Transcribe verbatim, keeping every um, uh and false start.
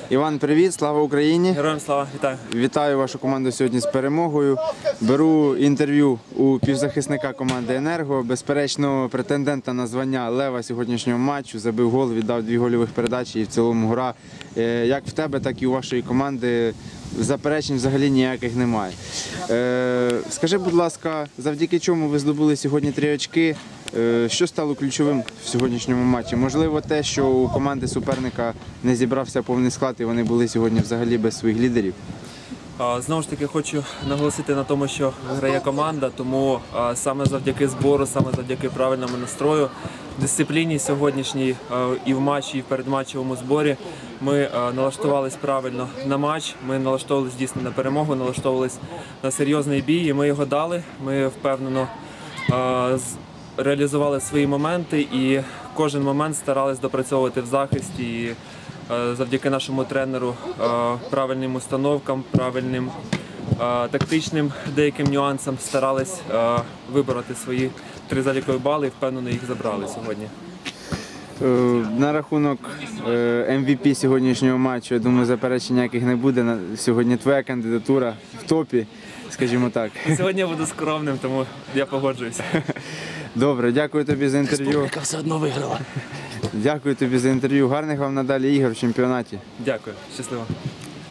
Іван, привіт, слава Україні! Героям слава, вітаю! Вітаю вашу команду сьогодні з перемогою. Беру інтерв'ю у півзахисника команди «Енерго», безперечно претендента на звання лева сьогоднішнього матчу. Забив гол, віддав дві гольових передачі і в цілому гра. Як в тебе, так і у вашої команди заперечень взагалі ніяких немає. Скажи, будь ласка, завдяки чому ви здобули сьогодні три очки? Що стало ключовим в сьогоднішньому матчі? Можливо, те, що у команди суперника не зібрався повний склад і вони були сьогодні взагалі без своїх лідерів? Знову ж таки, хочу наголосити на тому, що грає команда, тому саме завдяки збору, саме завдяки правильному настрою, дисципліні сьогоднішній і в матчі, і в передматчевому зборі ми налаштувались правильно на матч, ми налаштовувались дійсно на перемогу, налаштовувались на серйозний бій, і ми його дали. Ми впевнено реалізували свої моменти і кожен момент старались допрацьовувати в захисті. І завдяки нашому тренеру, правильним установкам, правильним тактичним деяким нюансам старались вибороти свої три залікові бали і впевнено їх забрали сьогодні. На рахунок Ем Ві Пі сьогоднішнього матчу, я думаю, заперечень ніяких не буде. Сьогодні твоя кандидатура в топі, скажімо так. Сьогодні я буду скромним, тому я погоджуюся. Добре, дякую тобі за інтерв'ю. Республіка все одно виграла. Дякую тобі за інтерв'ю. Гарних вам надалі ігор в чемпіонаті. Дякую, щасливо.